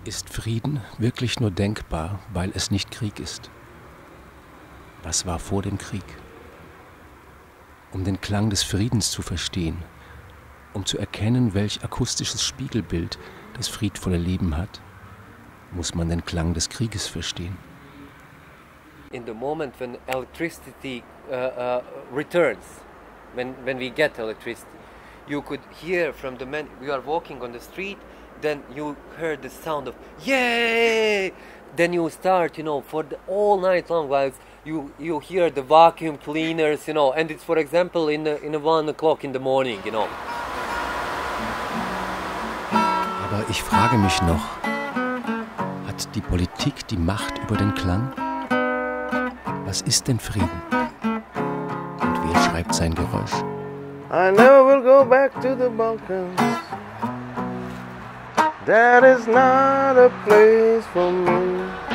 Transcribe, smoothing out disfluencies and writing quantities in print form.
Ist Frieden wirklich nur denkbar, weil es nicht Krieg ist? Was war vor dem Krieg? Um den Klang des Friedens zu verstehen, um zu erkennen, welch akustisches Spiegelbild das friedvolle Leben hat, muss man den Klang des Krieges verstehen. In the moment when electricity returns, when we get electricity, you could hear from the men, you are walking on the street, then you heard the sound of yay! Then you start, for the all night long, while you hear the vacuum cleaners, and it's, for example, in 1 o'clock in the morning, Aber ich frage mich noch, hat die Politik die Macht über den Klang? Was ist denn Frieden? Und wer schreibt sein Geräusch? I never will go back to the Balkans. That is not a place for me.